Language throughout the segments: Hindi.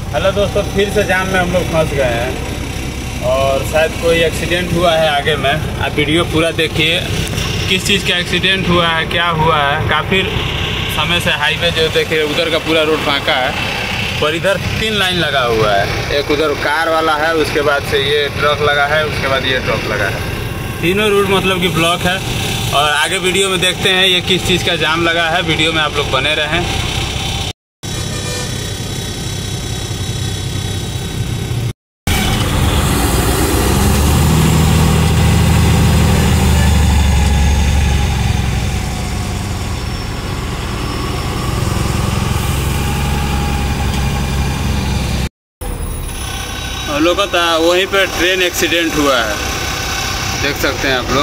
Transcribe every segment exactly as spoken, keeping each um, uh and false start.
हेलो दोस्तों, फिर से जाम में हम लोग फंस गए हैं और शायद कोई एक्सीडेंट हुआ है आगे में। आप वीडियो पूरा देखिए, किस चीज़ का एक्सीडेंट हुआ है, क्या हुआ है। काफ़ी समय से हाईवे जो देखिए उधर का पूरा रोड फाँका है, पर इधर तीन लाइन लगा हुआ है। एक उधर कार वाला है, उसके बाद से ये ट्रक लगा है, उसके बाद ये ट्रक लगा है। तीनों रूट मतलब कि ब्लॉक है। और आगे वीडियो में देखते हैं ये किस चीज़ का जाम लगा है। वीडियो में आप लोग बने रहें। हम लोग का वहीं पर ट्रेन एक्सीडेंट हुआ है, देख सकते हैं आप लोग।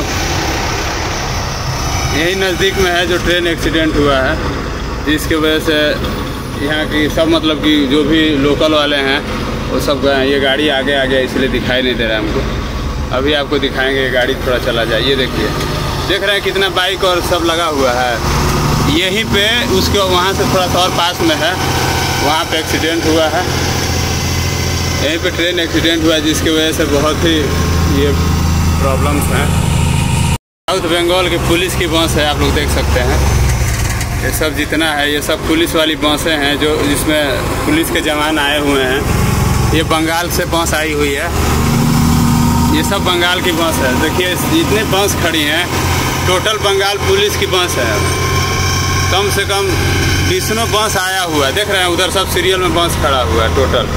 यही नज़दीक में है जो ट्रेन एक्सीडेंट हुआ है, जिसकी वजह से यहाँ की सब मतलब कि जो भी लोकल वाले हैं वो सब गए हैं। ये गाड़ी आगे आ गया इसलिए दिखाई नहीं दे रहा है हमको। अभी आपको दिखाएंगे, ये गाड़ी थोड़ा चला जाए। ये देखिए, देख रहे हैं कितना बाइक और सब लगा हुआ है। यहीं पे उसके वहाँ से थोड़ा सा और पास में है, वहाँ पे एक्सीडेंट हुआ है। यहीं पे ट्रेन एक्सीडेंट हुआ जिसकी वजह से बहुत ही ये प्रॉब्लम्स हैं। साउथ बंगाल की पुलिस की बस है, आप लोग देख सकते हैं। ये सब जितना है ये सब पुलिस वाली बसें हैं, जो जिसमें पुलिस के जवान आए हुए हैं। ये बंगाल से बस आई हुई है, ये सब बंगाल की बस है। देखिए जितने बस खड़ी हैं टोटल बंगाल पुलिस की बस है। कम से कम बीसों बस आया हुआ है, देख रहे हैं उधर सब सीरियल में बस खड़ा हुआ है टोटल।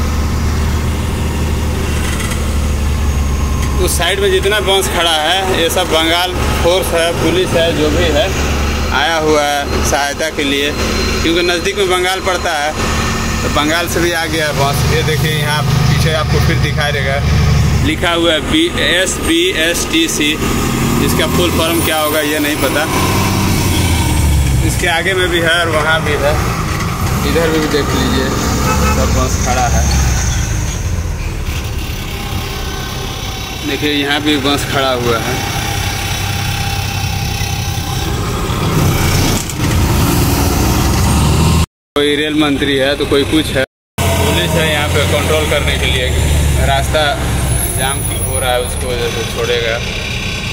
उस साइड में जितना बस खड़ा है ये सब बंगाल फोर्स है, पुलिस है, जो भी है आया हुआ है सहायता के लिए, क्योंकि नज़दीक में बंगाल पड़ता है तो बंगाल से भी आ गया है बस। ये देखिए यहाँ पीछे आपको फिर दिखाई देगा, लिखा हुआ है B S B S T C. इसका फुल फॉर्म क्या होगा ये नहीं पता। इसके आगे में भी है और वहाँ भी है, इधर भी देख लीजिए सब बस खड़ा है। देखिए यहाँ भी बस खड़ा हुआ है। कोई रेल मंत्री है तो कोई कुछ है, पुलिस है यहाँ पे कंट्रोल करने के लिए। रास्ता जाम हो रहा है, उसको वजह से छोड़ेगा।